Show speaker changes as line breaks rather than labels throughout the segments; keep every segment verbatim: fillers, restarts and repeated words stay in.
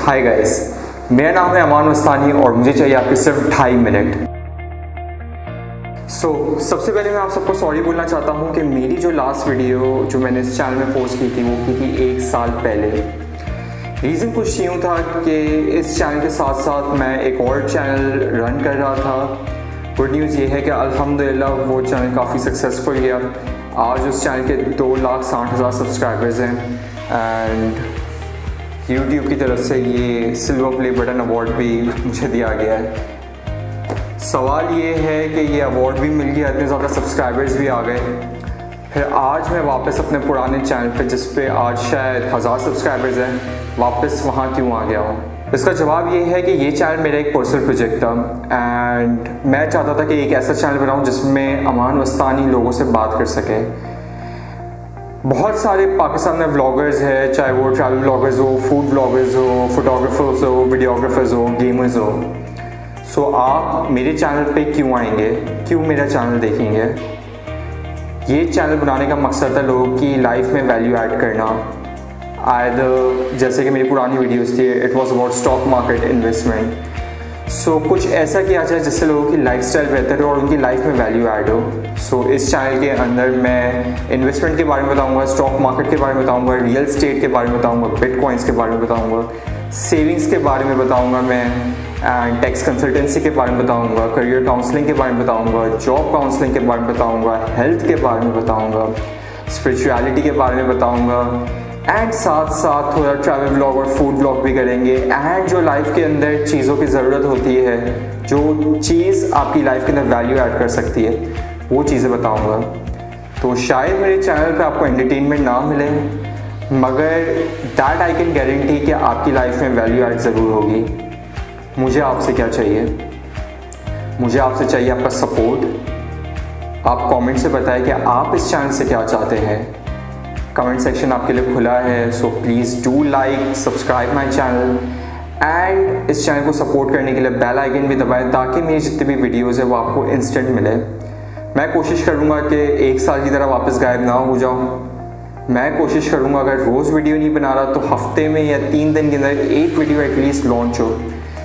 Hi guys, मेरा नाम है अमान मस्तानी और मुझे चाहिए आपके सिर्फ ढाई मिनट। सो so, सबसे पहले मैं आप सबको सॉरी बोलना चाहता हूँ कि मेरी जो लास्ट वीडियो जो मैंने इस चैनल में पोस्ट की थी वो की थी एक साल पहले। रीज़न कुछ यूँ था कि इस चैनल के साथ साथ मैं एक और चैनल रन कर रहा था। गुड न्यूज़ ये है कि अल्हम्दुलिल्लाह वो चैनल काफ़ी सक्सेसफुल गया। आज उस चैनल के दो लाख साठ हज़ार सब्सक्राइबर्स हैं एंड यूट्यूब की तरफ से ये सिल्वर प्ले बटन अवार्ड भी मुझे दिया गया है। सवाल ये है कि ये अवार्ड भी मिल गया, इतने ज़्यादा सब्सक्राइबर्स भी आ गए, फिर आज मैं वापस अपने पुराने चैनल पे जिस पे आज शायद हज़ार सब्सक्राइबर्स हैं वापस वहाँ क्यों आ गया हूँ। इसका जवाब ये है कि ये चैनल मेरा एक पर्सनल प्रोजेक्ट था एंड मैं चाहता था कि एक ऐसा चैनल बनाऊँ जिसमें अमान मस्तानी लोगों से बात कर सके। बहुत सारे पाकिस्तान में व्लॉगर्स हैं, चाहे वो ट्रैवल व्लॉगर्स हो, फूड व्लॉगर्स हो, फोटोग्राफर्स हो, वीडियोग्राफर्स हो, गेमर्स हो। सो so, आप मेरे चैनल पे क्यों आएंगे, क्यों मेरा चैनल देखेंगे? ये चैनल बनाने का मकसद था लोगों की लाइफ में वैल्यू ऐड करना। आयदर जैसे कि मेरी पुरानी वीडियोस थी, it was about stock market investment. So so, कुछ ऐसा किया जाए जिससे लोगों की लाइफस्टाइल बेहतर हो और उनकी लाइफ में वैल्यू ऐड हो। सो so, इस चैनल के अंदर मैं इन्वेस्टमेंट के बारे में बताऊंगा, स्टॉक मार्केट के बारे में बताऊंगा, रियल एस्टेट के बारे में बताऊंगा, बिटकॉइंस के बारे में बताऊंगा, सेविंग्स के बारे में बताऊंगा मैं, एंड टैक्स कंसल्टेंसी के बारे में बताऊंगा, करियर काउंसलिंग के बारे में बताऊंगा, जॉब काउंसलिंग के बारे में बताऊंगा, हेल्थ के बारे में बताऊंगा, स्पिरिचुअलिटी के बारे में बताऊंगा एंड साथ साथ थोड़ा ट्रैवल व्लॉग और फूड व्लॉग भी करेंगे। एंड जो लाइफ के अंदर चीज़ों की ज़रूरत होती है, जो चीज़ आपकी लाइफ के अंदर वैल्यू ऐड कर सकती है, वो चीज़ें बताऊंगा। तो शायद मेरे चैनल पे आपको एंटरटेनमेंट ना मिले, मगर दैट आई कैन गारंटी कि आपकी लाइफ में वैल्यू ऐड ज़रूर होगी। मुझे आपसे क्या चाहिए? मुझे आपसे चाहिए आपका सपोर्ट। आप कमेंट से बताएं कि आप इस चैनल से क्या चाहते हैं। कमेंट सेक्शन आपके लिए खुला है, so please do like, subscribe my channel and इस चैनल को सपोर्ट करने के लिए बेल आइकन भी दबाएं ताकि मेरी जितनी भी वीडियोज़ है वो आपको इंस्टेंट मिले। मैं कोशिश करूँगा कि एक साल की तरह वापस गायब ना हो जाऊँ। मैं कोशिश करूँगा अगर रोज़ वीडियो नहीं बना रहा तो हफ्ते में या तीन दिन के अंदर एक वीडियो एटलीस्ट लॉन्च हो,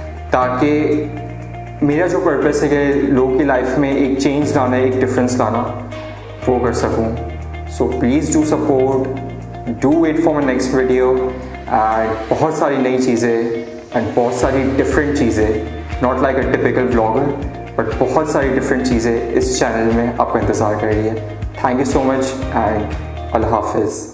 ताकि मेरा जो पर्पस है कि लोगों की लाइफ में एक चेंज लाना, एक डिफरेंस लाना, वो कर सकूँ। So please do support, do wait for my next video and बहुत सारी नई चीज़ें एंड बहुत सारी डिफरेंट चीज़ें, not like a typical blogger but बहुत सारी डिफरेंट चीज़ें इस चैनल में आपका इंतज़ार कर रही है। Thank you so much and अल्लाह हाफिज़।